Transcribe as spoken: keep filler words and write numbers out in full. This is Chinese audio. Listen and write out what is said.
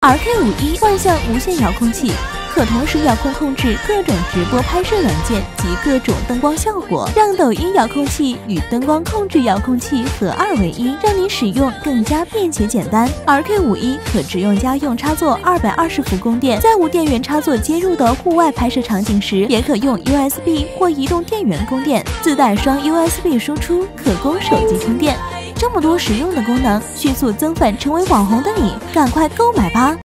R K 五一万向无线遥控器。 可同时遥控控制各种直播拍摄软件及各种灯光效果，让抖音遥控器与灯光控制遥控器合二为一，让你使用更加便捷简单。R K 五一可直用家用插座二百二十伏供电，在无电源插座接入的户外拍摄场景时，也可用 U S B 或移动电源供电，自带双 U S B 输出，可供手机充电。这么多实用的功能，迅速增粉成为网红的你，赶快购买吧！